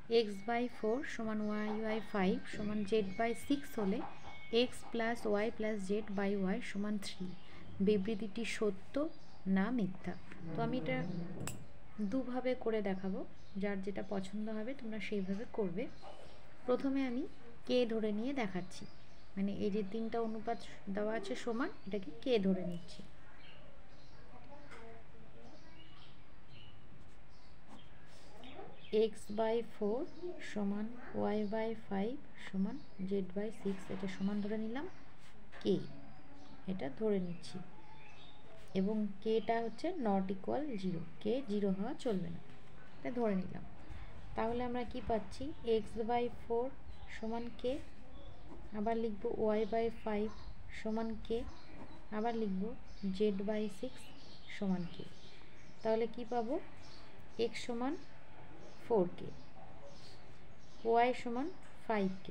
x/4 সমান y/5 সমান z/6 হলে x plus y plus z by y সমান 3 বিবৃতিটি সত্য না মিথ্যা। তো আমি এটা দুভাবে করে দেখাবো, যার যেটা পছন্দ হবে তোমরা সেইভাবে করবে। প্রথমে আমি কে ধরে নিয়ে দেখাচ্ছি, মানে এই যে তিনটা অনুপাত দেওয়া আছে সমান, এটাকে কে ধরে নিচ্ছি। x/4 সমান y/5 সমান z/6, এটা সমান ধরে নিলাম কে, এটা ধরে নিচ্ছি। এবং কেটা হচ্ছে নট ইকুয়াল 0, কে 0 হওয়া চলবে না, এটা ধরে নিলাম। তাহলে আমরা কি পাচ্ছি, x/4 সমান কে, আবার লিখব y/5 সমান কে, আবার লিখব z/6 সমান কে। তাহলে কি পাবো, x সমান 4k, y সমান 5k,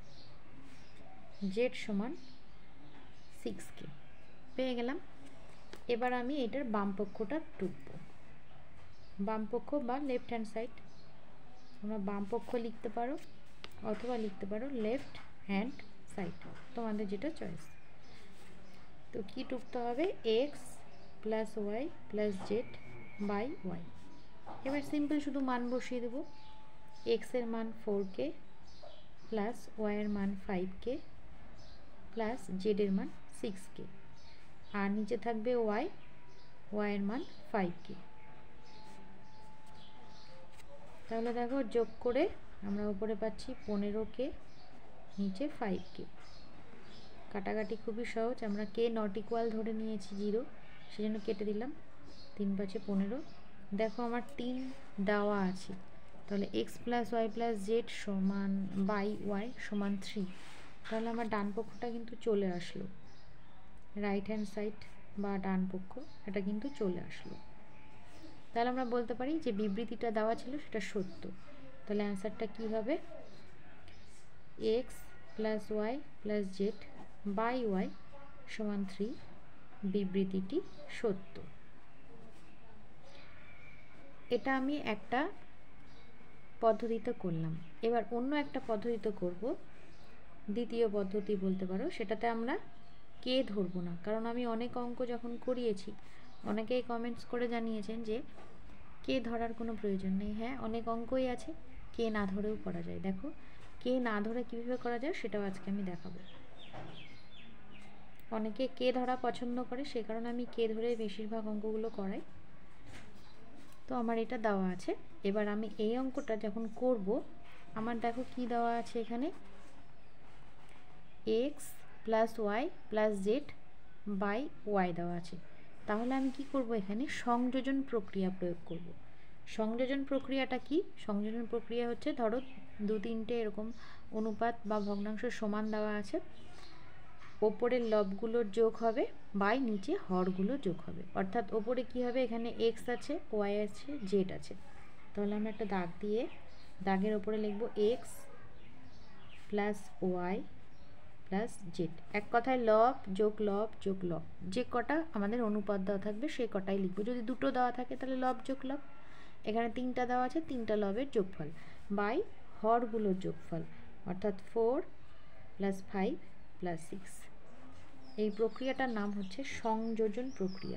z সমান 6k পেয়ে গেলাম। এবার আমি এটার বাম পক্ষটা টুকব, বাম পক্ষ বা লেফট হ্যান্ড সাইড, তোমরা বাম পক্ষ লিখতে পারো অথবা লিখতে পারো লেফট হ্যান্ড সাইড, তোমাদের যেটা চয়েস। তো কি টুকতে হবে, x plus y plus z by y. এবার সিম্পল শুধু মান বসিয়ে দেবো, এক্সের মান 4k প্লাস ওয়াইয়ের মান 5k প্লাস জেডের মান 6k, আর নিচে থাকবে ওয়াইয়ের মান 5k। তাহলে দেখো যোগ করে আমরা উপরে পাচ্ছি 15k, নিচে 5k। কাটাকাটি খুবই সহজ, আমরা কে নট ইকুয়াল ধরে নিয়েছি 0, সেজন্য কেটে দিলাম, 3 5 15। দেখো আমার 3 দেওয়া আছে, তাহলে x plus y plus z সমান বাই ওয়াই সমান 3, তাহলে আমার ডান পক্ষটা কিন্তু চলে আসলো, রাইট হ্যান্ড সাইড বা ডান পক্ষ এটা কিন্তু চলে আসলো। তাহলে আমরা বলতে পারি যে বিবৃতিটা দেওয়া ছিল সেটা সত্য। তাহলে অ্যান্সারটা কী হবে, x plus y plus z by y সমান 3, বিবৃতিটি সত্য। এটা আমি একটা পদ্ধতিতে করলাম। এবার অন্য একটা পদ্ধতিতে করব, দ্বিতীয় পদ্ধতি বলতে পারো, সেটাতে আমরা কে ধরবো না, কারণ আমি অনেক অঙ্ক যখন করিয়েছি অনেকেই কমেন্টস করে জানিয়েছেন যে কে ধরার কোনো প্রয়োজন নেই। হ্যাঁ, অনেক অঙ্কই আছে কে না ধরেও করা যায়। দেখো কে না ধরে কীভাবে করা যায় সেটাও আজকে আমি দেখাবো। অনেকে কে ধরা পছন্দ করে, সে কারণে আমি কে ধরে বেশিরভাগ অঙ্কগুলো করাই। তো আমার এটা দেওয়া আছে। এবার আমি এই অঙ্কটা যখন করব, আমার দেখো কি দেওয়া আছে এখানে, x plus y plus z by y দেওয়া আছে। তাহলে আমি কি করব, এখানে সংযোজন প্রক্রিয়া প্রয়োগ করব। সংযোজন প্রক্রিয়াটা কি, সংযোজন প্রক্রিয়া হচ্ছে ধরো 2-3টে এরকম অনুপাত বা ভগ্নাংশ সমান দেওয়া আছে, ওপরের লবগুলোর যোগ হবে বাই নিচে হরগুলো যোগ হবে। অর্থাৎ ওপরে কি হবে, এখানে এক্স আছে, ওয়াই আছে, জেড আছে। তাহলে আমরা একটা দাগ দিয়ে দাগের ওপরে লিখব x plus y plus z, এক কথায় লব যোগ লব যোগ লব, যে কটা আমাদের অনুপাত দেওয়া থাকবে সেই কটাই লিখবো। যদি দুটো দেওয়া থাকে তাহলে লব যোগ লব, এখানে 3টা দেওয়া আছে, 3টা লবের যোগফল বাই হরগুলোর যোগফল, অর্থাৎ 4 প্লাস 5 প্লাস 6। এই প্রক্রিয়াটার নাম হচ্ছে সংযোজন প্রক্রিয়া।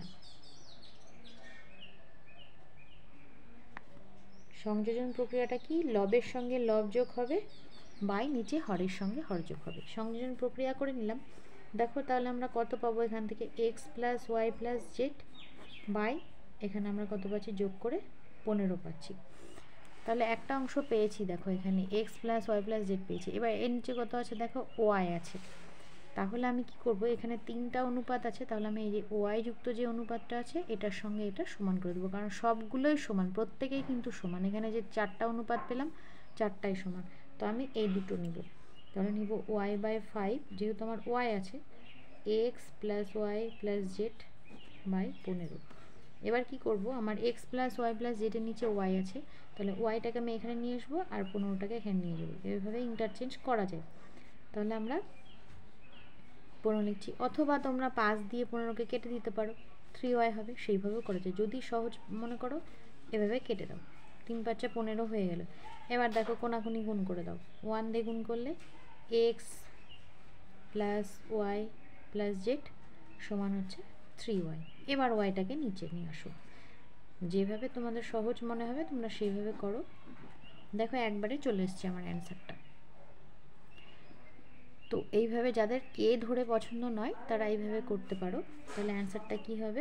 সংযোজন প্রক্রিয়াটা কি, লবের সঙ্গে লব যোগ হবে বাই নিচে হরের সঙ্গে হর যোগ হবে। সংযোজন প্রক্রিয়া করে নিলাম। দেখো তাহলে আমরা কত পাবো এখান থেকে, x plus y plus z by এখানে আমরা কত পাচ্ছি, যোগ করে 15 পাচ্ছি। তাহলে একটা অংশ পেয়েছি, দেখো এখানে x plus y plus z পেয়েছি। এবার এর নিচে কত আছে, দেখো ওয়াই আছে। তাহলে আমি কি করব, এখানে 3টা অনুপাত আছে, তাহলে আমি এই যে ওয়াই যুক্ত যে অনুপাতটা আছে এটার সঙ্গে এটা সমান করে দেবো, কারণ সবগুলোই সমান, প্রত্যেকেই কিন্তু সমান। এখানে যে 4টা অনুপাত পেলাম 4টাই সমান, তো আমি এই দুটো নিব। তাহলে নিব y/5, যেহেতু আমার ওয়াই আছে, x plus y plus z by 15। এবার কি করব, আমার এক্স প্লাস ওয়াই প্লাস জেডের নিচে ওয়াই আছে, তাহলে ওয়াইটাকে আমি এখানে নিয়ে আসবো আর 15টাকে এখানে নিয়ে যাবো, এভাবে ইন্টারচেঞ্জ করা যায়। তাহলে আমরা 15 লিখছি, অথবা তোমরা 5 দিয়ে 15কে কেটে দিতে পারো, 3y হবে, সেইভাবেও করা যায়। যদি সহজ মনে করো এভাবে কেটে দাও। 3 × 5 = 15 হয়ে গেল। এবার দেখো কোনাকুনি গুণ করে দাও। 1 দিয়ে গুণ করলে x plus y plus z সমান হচ্ছে 3y। এবার ওয়াইটাকে নিচে নিয়ে আসো, যেভাবে তোমাদের সহজ মনে হবে তোমরা সেইভাবে করো। দেখো একবারে চলে এসছে আমার অ্যান্সারটা। তো এইভাবে যাদের কে ধরে পছন্দ নয় তারা এইভাবে করতে পারো। তাহলে অ্যান্সারটা কি হবে?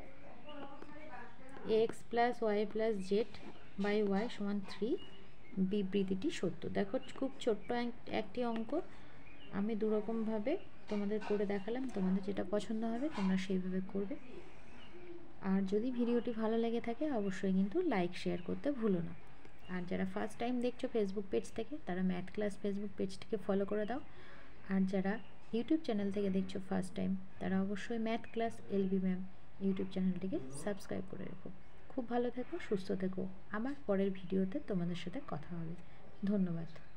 X plus y plus z by y সমান 3, বিবৃতিটি সত্য। দেখো খুব ছোট্ট একটি অঙ্ক, আমি দুরকমভাবে তোমাদের করে দেখালাম। তোমাদের যেটা পছন্দ হবে তোমরা সেইভাবে করবে। আর যদি ভিডিওটি ভালো লেগে থাকে অবশ্যই কিন্তু লাইক শেয়ার করতে ভুলো না। আর যারা ফার্স্ট টাইম দেখছো ফেসবুক পেজ থেকে তারা ম্যাথ ক্লাস ফেসবুক পেজটিকে ফলো করে দাও। আর যারা ইউটিউব চ্যানেল থেকে দেখছো ফার্স্ট টাইম তারা অবশ্যই math class LB ma'am YouTube চ্যানেলটিকে সাবস্ক্রাইব করে রেখো। খুব ভালো থেকো, সুস্থ থেকো। আমার পরের ভিডিওতে তোমাদের সাথে কথা হবে। ধন্যবাদ।